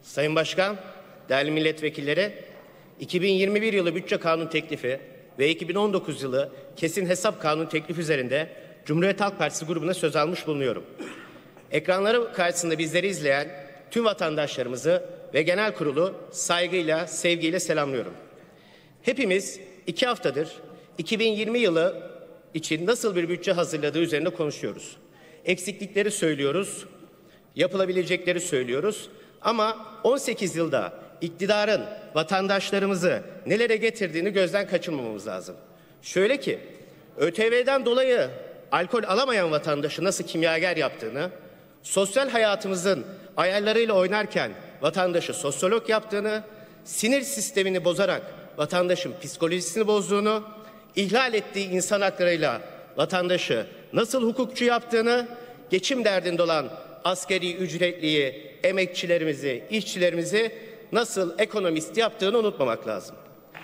Sayın Başkan, değerli milletvekilleri, 2021 yılı bütçe kanun teklifi ve 2019 yılı kesin hesap kanun teklifi üzerinde Cumhuriyet Halk Partisi grubuna söz almış bulunuyorum. Ekranları karşısında bizleri izleyen tüm vatandaşlarımızı ve genel kurulu saygıyla, sevgiyle selamlıyorum. Hepimiz 2 haftadır 2020 yılı için nasıl bir bütçe hazırladığı üzerinde konuşuyoruz. Eksiklikleri söylüyoruz, yapılabilecekleri söylüyoruz. Ama 18 yılda iktidarın vatandaşlarımızı nelere getirdiğini gözden kaçırmamamız lazım. Şöyle ki, ÖTV'den dolayı alkol alamayan vatandaşı nasıl kimyager yaptığını, sosyal hayatımızın ayarlarıyla oynarken vatandaşı sosyolog yaptığını, sinir sistemini bozarak vatandaşın psikolojisini bozduğunu, ihlal ettiği insan haklarıyla vatandaşı nasıl hukukçu yaptığını, geçim derdinde olan asgari ücretliyi, emekçilerimizi, işçilerimizi nasıl ekonomist yaptığını unutmamak lazım.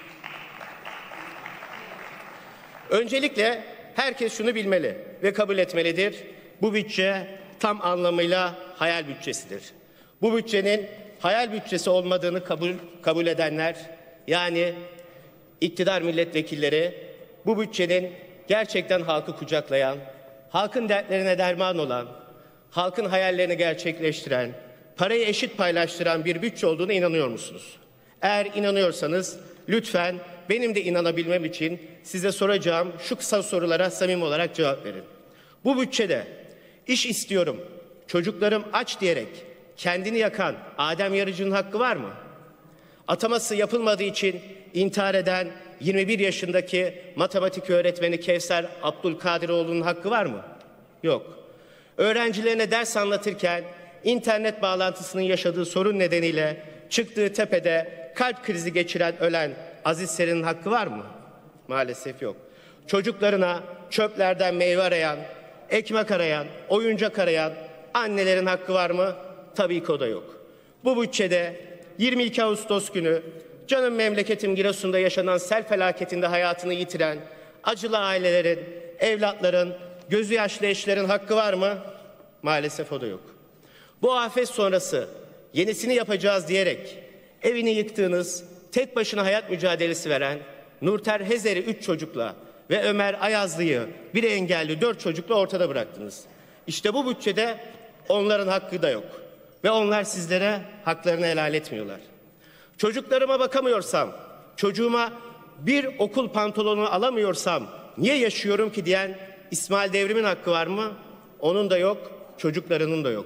Öncelikle herkes şunu bilmeli ve kabul etmelidir. Bu bütçe tam anlamıyla hayal bütçesidir. Bu bütçenin hayal bütçesi olmadığını kabul edenler, yani iktidar milletvekilleri, bu bütçenin gerçekten halkı kucaklayan, halkın dertlerine derman olan, halkın hayallerini gerçekleştiren, parayı eşit paylaştıran bir bütçe olduğuna inanıyor musunuz? Eğer inanıyorsanız lütfen benim de inanabilmem için size soracağım şu kısa sorulara samimi olarak cevap verin. Bu bütçede iş istiyorum, çocuklarım aç diyerek kendini yakan Adem Yarıcı'nın hakkı var mı? Ataması yapılmadığı için intihar eden 21 yaşındaki matematik öğretmeni Kevser Abdülkadiroğlu'nun hakkı var mı? Yok. Öğrencilerine ders anlatırken internet bağlantısının yaşadığı sorun nedeniyle çıktığı tepede kalp krizi geçiren ölen Aziz Seren'in hakkı var mı? Maalesef yok. Çocuklarına çöplerden meyve arayan, ekmek arayan, oyuncak arayan annelerin hakkı var mı? Tabii ki o da yok. Bu bütçede 22 Ağustos günü canım memleketim Giresun'da yaşanan sel felaketinde hayatını yitiren acılı ailelerin, evlatların, gözü yaşlı eşlerin hakkı var mı? Maalesef o da yok. Bu afet sonrası yenisini yapacağız diyerek evini yıktığınız, tek başına hayat mücadelesi veren Nurter Hezer'i 3 çocukla ve Ömer Ayazlı'yı bir engelli 4 çocukla ortada bıraktınız. İşte bu bütçede onların hakkı da yok. Ve onlar sizlere haklarını helal etmiyorlar. Çocuklarıma bakamıyorsam, çocuğuma bir okul pantolonu alamıyorsam niye yaşıyorum ki diyen İsmail Devrim'in hakkı var mı? Onun da yok, çocuklarının da yok.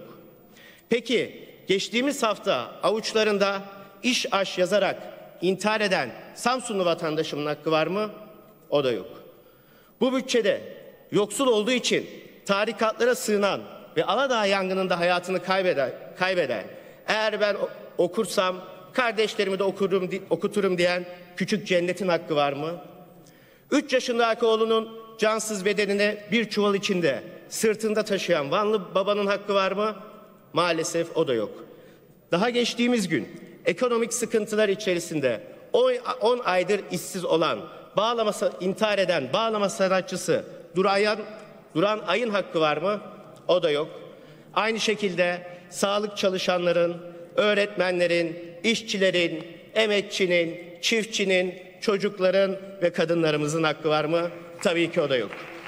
Peki geçtiğimiz hafta avuçlarında iş aş yazarak intihar eden Samsunlu vatandaşımın hakkı var mı? O da yok. Bu bütçede yoksul olduğu için tarikatlara sığınan ve Aladağ yangınında hayatını kaybeden, eğer ben okursam kardeşlerimi de okuturum diyen küçük Cennet'in hakkı var mı? 3 yaşındaki oğlunun cansız bedenini bir çuval içinde sırtında taşıyan Vanlı babanın hakkı var mı? Maalesef o da yok. Daha geçtiğimiz gün ekonomik sıkıntılar içerisinde 10 aydır işsiz olan, intihar eden bağlama sanatçısı Duran Ay'ın hakkı var mı? O da yok. Aynı şekilde sağlık çalışanların, öğretmenlerin, işçilerin, emekçinin, çiftçinin, çocukların ve kadınlarımızın hakkı var mı? Tabii ki o da yok.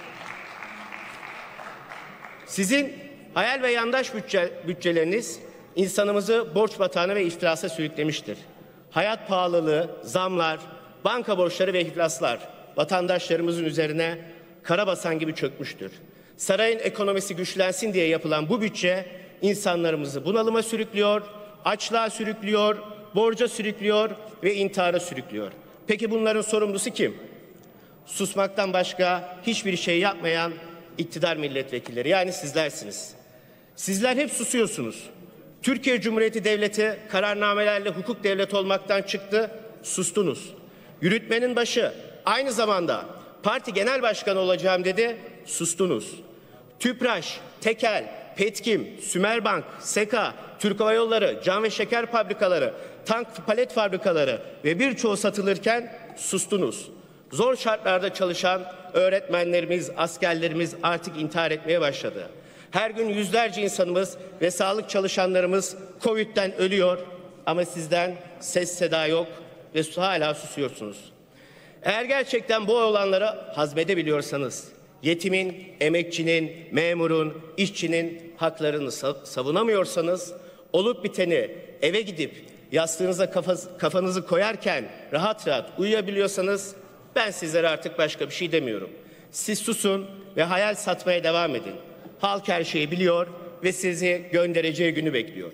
Sizin hayal ve yandaş bütçeleriniz insanımızı borç batağına ve iflasa sürüklemiştir. Hayat pahalılığı, zamlar, banka borçları ve iflaslar vatandaşlarımızın üzerine karabasan gibi çökmüştür. Sarayın ekonomisi güçlensin diye yapılan bu bütçe insanlarımızı bunalıma sürüklüyor, açlığa sürüklüyor, borca sürüklüyor ve intihara sürüklüyor. Peki bunların sorumlusu kim? Susmaktan başka hiçbir şey yapmayan iktidar milletvekilleri, yani sizlersiniz. Sizler hep susuyorsunuz. Türkiye Cumhuriyeti Devleti kararnamelerle hukuk devleti olmaktan çıktı, sustunuz. Yürütmenin başı aynı zamanda parti genel başkanı olacağım dedi, sustunuz. TÜPRAŞ, Tekel, Petkim, Sümerbank, SEKA, Türk Hava Yolları, cam ve şeker fabrikaları, tank palet fabrikaları ve birçoğu satılırken sustunuz. Zor şartlarda çalışan öğretmenlerimiz, askerlerimiz artık intihar etmeye başladı. Her gün yüzlerce insanımız ve sağlık çalışanlarımız Covid'den ölüyor. Ama sizden ses seda yok ve hala susuyorsunuz. Eğer gerçekten bu olanları hazmedebiliyorsanız, yetimin, emekçinin, memurun, işçinin haklarını savunamıyorsanız, olup biteni eve gidip yastığınıza kafanızı koyarken rahat rahat uyuyabiliyorsanız, ben sizlere artık başka bir şey demiyorum. Siz susun ve hayal satmaya devam edin. Halk her şeyi biliyor ve sizi göndereceği günü bekliyor.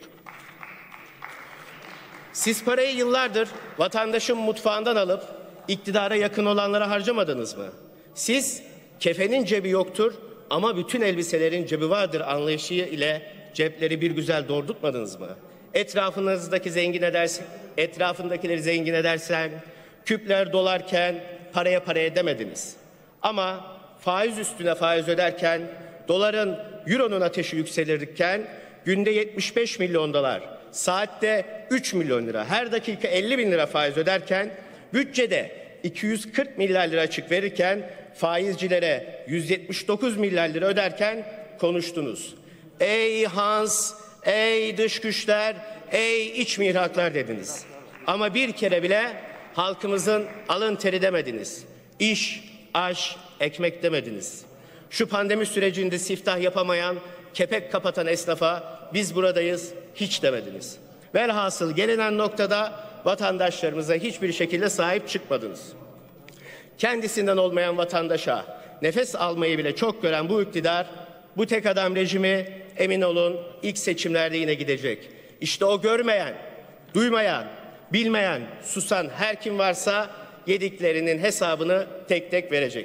Siz parayı yıllardır vatandaşın mutfağından alıp iktidara yakın olanlara harcamadınız mı? Siz kefenin cebi yoktur ama bütün elbiselerin cebi vardır anlayışı ile cepleri bir güzel doldurtmadınız mı? Etrafındakileri zengin edersen, küpler dolarken paraya demediniz. Ama faiz üstüne faiz öderken, doların, euronun ateşi yükselirken günde 75 milyon dolar, saatte 3 milyon lira, her dakika 50 bin lira faiz öderken, bütçede 240 milyar lira açık verirken, faizcilere 179 milyar lira öderken konuştunuz. Ey Hans, ey dış güçler, ey iç mihraklar dediniz. Ama bir kere bile halkımızın alın teri demediniz. İş, aş, ekmek demediniz. Şu pandemi sürecinde siftah yapamayan, kepek kapatan esnafa biz buradayız hiç demediniz. Velhasıl gelinen noktada vatandaşlarımıza hiçbir şekilde sahip çıkmadınız. Kendisinden olmayan vatandaşa nefes almayı bile çok gören bu iktidar, bu tek adam rejimi emin olun ilk seçimlerde yine gidecek. İşte o görmeyen, duymayan, bilmeyen, susan her kim varsa yediklerinin hesabını tek tek verecek.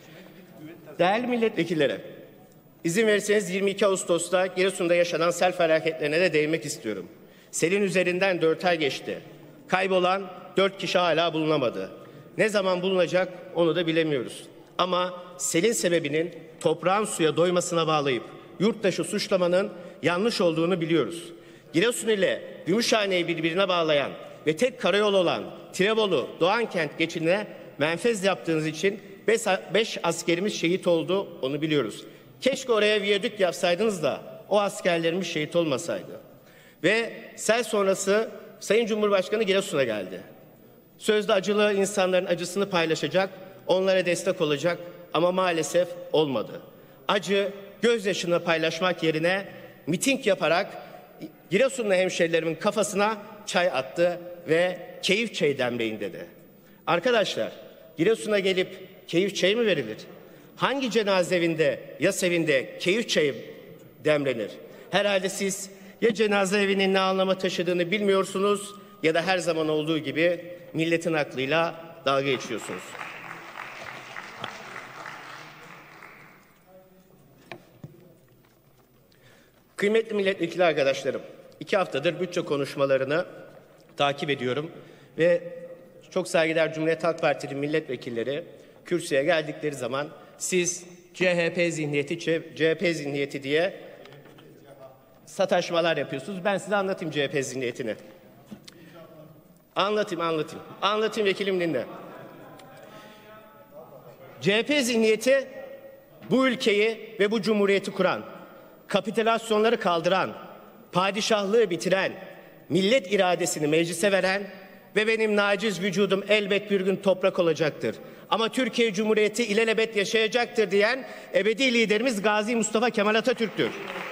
Değerli milletvekilleri, izin verirseniz 22 Ağustos'ta Giresun'da yaşanan sel felaketlerine de değinmek istiyorum. Selin üzerinden 4 ay geçti. Kaybolan 4 kişi hala bulunamadı. Ne zaman bulunacak onu da bilemiyoruz. Ama selin sebebinin toprağın suya doymasına bağlayıp yurttaşı suçlamanın yanlış olduğunu biliyoruz. Giresun ile Gümüşhane'yi birbirine bağlayan ve tek karayol olan Tirebolu Doğankent geçidine menfez yaptığınız için 5 askerimiz şehit oldu, onu biliyoruz. Keşke oraya viyadük yapsaydınız da o askerlerimiz şehit olmasaydı. Ve sel sonrası Sayın Cumhurbaşkanı Giresun'a geldi. Sözde acılı insanların acısını paylaşacak, onlara destek olacak ama maalesef olmadı. Acı, gözyaşını paylaşmak yerine miting yaparak Giresunlu hemşerilerimin kafasına çay attı ve keyif çayı demleyin dedi. Arkadaşlar, Giresun'a gelip keyif çayı mı verilir? Hangi cenaze evinde, yas evinde keyif çayı demlenir? Herhalde siz ya cenaze evinin ne anlama taşıdığını bilmiyorsunuz ya da her zaman olduğu gibi milletin aklıyla dalga geçiyorsunuz. Kıymetli milletvekili arkadaşlarım, 2 haftadır bütçe konuşmalarını takip ediyorum ve çok saygıdeğer Cumhuriyet Halk Partili milletvekilleri kürsüye geldikleri zaman siz CHP zihniyeti diye sataşmalar yapıyorsunuz. Ben size anlatayım CHP zihniyetini. Anlatayım vekilim dinle. CHP zihniyeti bu ülkeyi ve bu cumhuriyeti kuran, kapitülasyonları kaldıran, padişahlığı bitiren, millet iradesini meclise veren ve benim naciz vücudum elbet bir gün toprak olacaktır. Ama Türkiye Cumhuriyeti ilelebet yaşayacaktır diyen ebedi liderimiz Gazi Mustafa Kemal Atatürk'tür.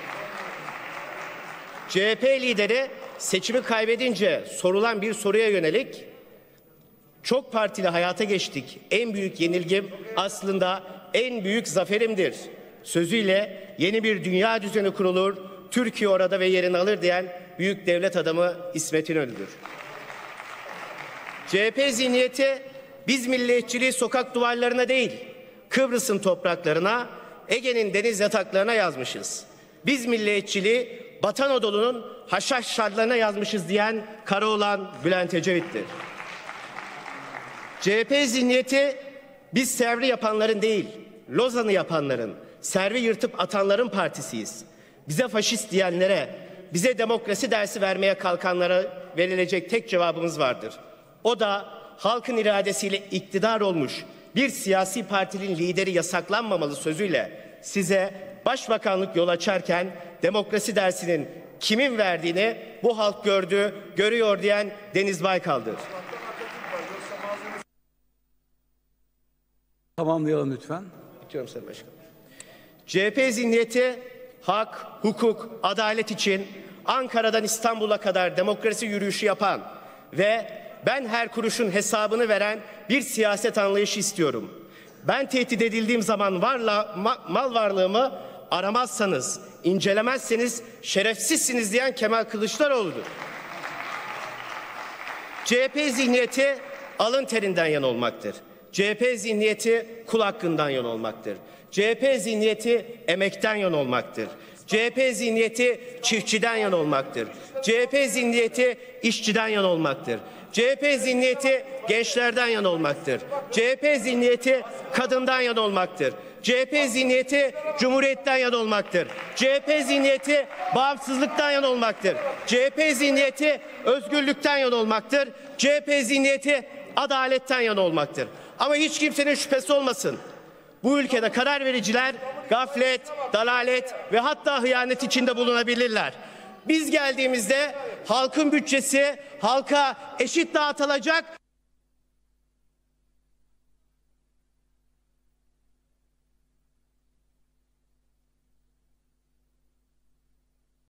CHP lideri seçimi kaybedince sorulan bir soruya yönelik çok partili hayata geçtik. En büyük yenilgim aslında en büyük zaferimdir sözüyle yeni bir dünya düzeni kurulur, Türkiye orada ve yerini alır diyen büyük devlet adamı İsmet İnönü'dür. CHP zihniyeti biz milliyetçiliği sokak duvarlarına değil, Kıbrıs'ın topraklarına, Ege'nin deniz yataklarına yazmışız. Biz milliyetçiliği Batı Anadolu'nun haşhaş şarlarına yazmışız diyen Karaoğlan Bülent Ecevit'tir. CHP zihniyeti biz servi yapanların değil, Lozan'ı yapanların, servi yırtıp atanların partisiyiz. Bize faşist diyenlere, bize demokrasi dersi vermeye kalkanlara verilecek tek cevabımız vardır. O da halkın iradesiyle iktidar olmuş bir siyasi partinin lideri yasaklanmamalı sözüyle size başbakanlık yol açarken demokrasi dersinin kimin verdiğini bu halk gördü, görüyor diyen Deniz Baykal'dır. Tamamlayalım lütfen. Bitiyorum Sayın Başkanım. CHP zihniyeti hak, hukuk, adalet için Ankara'dan İstanbul'a kadar demokrasi yürüyüşü yapan ve ben her kuruşun hesabını veren bir siyaset anlayışı istiyorum. Ben tehdit edildiğim zaman mal varlığımı aramazsanız, incelemezseniz şerefsizsiniz diyen Kemal Kılıçdaroğlu'dur. CHP zihniyeti alın terinden yan olmaktır. CHP zihniyeti kul hakkından yan olmaktır. CHP zihniyeti emekten yan olmaktır. CHP zihniyeti çiftçiden yan olmaktır. CHP zihniyeti işçiden yan olmaktır. CHP zihniyeti gençlerden yan olmaktır. CHP zihniyeti kadından yan olmaktır. CHP zihniyeti cumhuriyetten yan olmaktır. CHP zihniyeti bağımsızlıktan yan olmaktır. CHP zihniyeti özgürlükten yan olmaktır. CHP zihniyeti adaletten yan olmaktır. Ama hiç kimsenin şüphesi olmasın. Bu ülkede karar vericiler gaflet, dalalet ve hatta hıyanet içinde bulunabilirler. Biz geldiğimizde halkın bütçesi halka eşit dağıtılacak.